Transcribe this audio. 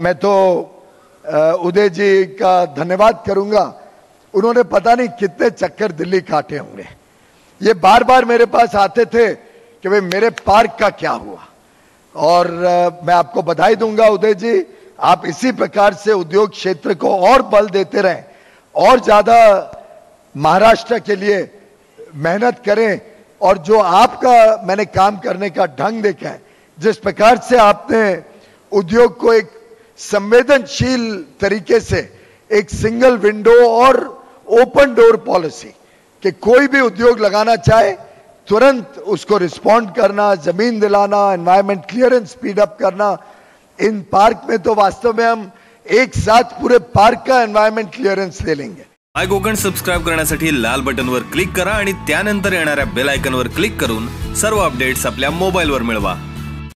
मैं तो उदय जी का धन्यवाद करूंगा। उन्होंने पता नहीं कितने चक्कर दिल्ली काटे होंगे। ये बार बार मेरे पास आते थे कि भाई मेरे पार्क का क्या हुआ, और मैं आपको बधाई दूंगा उदय जी, आप इसी प्रकार से उद्योग क्षेत्र को और बल देते रहें और ज्यादा महाराष्ट्र के लिए मेहनत करें। और जो आपका मैंने काम करने का ढंग देखा है, जिस प्रकार से आपने उद्योग को एक संवेदनशील तरीके से एक सिंगल विंडो और ओपन डोर पॉलिसी कि कोई भी उद्योग लगाना चाहे तुरंत उसको रिस्पॉन्ड करना, जमीन दिलाना, एनवायरमेंट क्लियरेंस स्पीड अप करना। इन पार्क में तो वास्तव में हम एक साथ पूरे पार्क का एनवायरमेंट क्लियरेंस ले लेंगे। माय कोकण सबस्क्राइब करण्यासाठी लाल बटनवर क्लिक करा आणि त्यानंतर येणाऱ्या बेल आयकॉनवर क्लिक करून सर्व अपडेट्स आपल्या मोबाईलवर मिळवा।